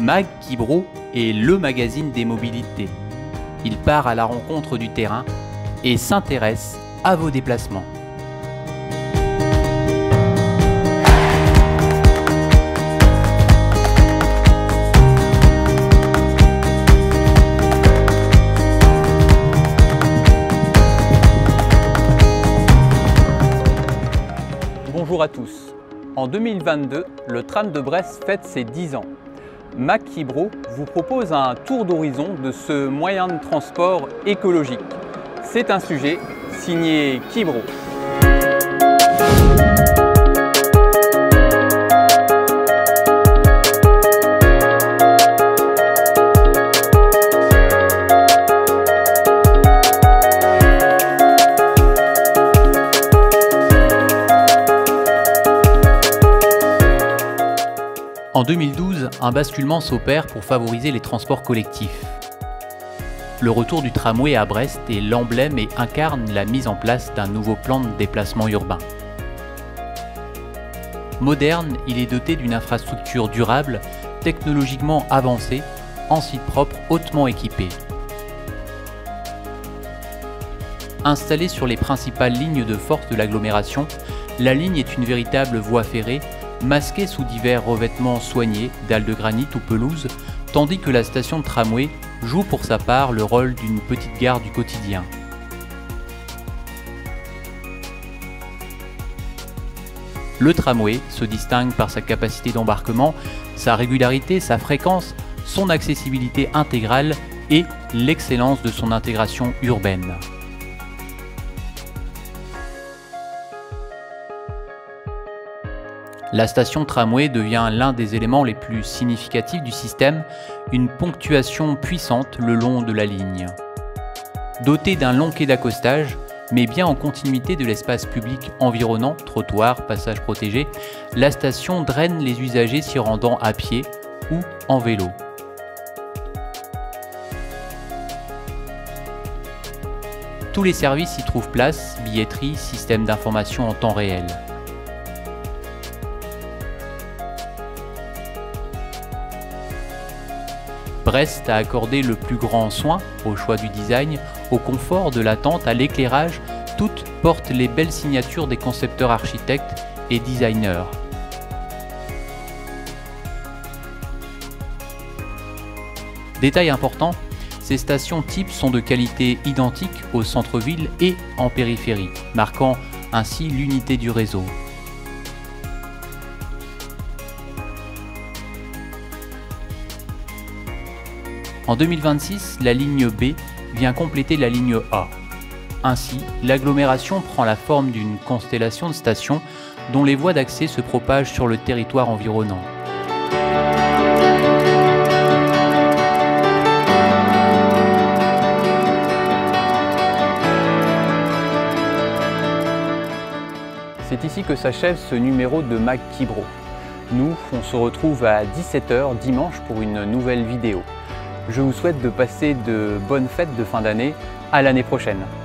Mag Quibrault est le magazine des mobilités. Il part à la rencontre du terrain et s'intéresse à vos déplacements. Bonjour à tous. En 2022, le tram de Brest fête ses 10 ans. Mag Quibrault vous propose un tour d'horizon de ce moyen de transport écologique. C'est un sujet signé Quibrault. En 2012, un basculement s'opère pour favoriser les transports collectifs. Le retour du tramway à Brest est l'emblème et incarne la mise en place d'un nouveau plan de déplacement urbain. Moderne, il est doté d'une infrastructure durable, technologiquement avancée, en site propre hautement équipé. Installée sur les principales lignes de force de l'agglomération, la ligne est une véritable voie ferrée, masquée sous divers revêtements soignés, dalles de granit ou pelouse, tandis que la station de tramway joue pour sa part le rôle d'une petite gare du quotidien. Le tramway se distingue par sa capacité d'embarquement, sa régularité, sa fréquence, son accessibilité intégrale et l'excellence de son intégration urbaine. La station tramway devient l'un des éléments les plus significatifs du système, une ponctuation puissante le long de la ligne. Dotée d'un long quai d'accostage, mais bien en continuité de l'espace public environnant, trottoirs, passages protégés, la station draine les usagers s'y rendant à pied ou en vélo. Tous les services y trouvent place, billetterie, système d'information en temps réel. Brest a accordé le plus grand soin au choix du design, au confort de l'attente, à l'éclairage, toutes portent les belles signatures des concepteurs architectes et designers. Détail important, ces stations types sont de qualité identique au centre-ville et en périphérie, marquant ainsi l'unité du réseau. En 2026, la ligne B vient compléter la ligne A. Ainsi, l'agglomération prend la forme d'une constellation de stations dont les voies d'accès se propagent sur le territoire environnant. C'est ici que s'achève ce numéro de Mag Quibrault. Nous, on se retrouve à 17 h dimanche pour une nouvelle vidéo. Je vous souhaite de passer de bonnes fêtes de fin d'année. À l'année prochaine.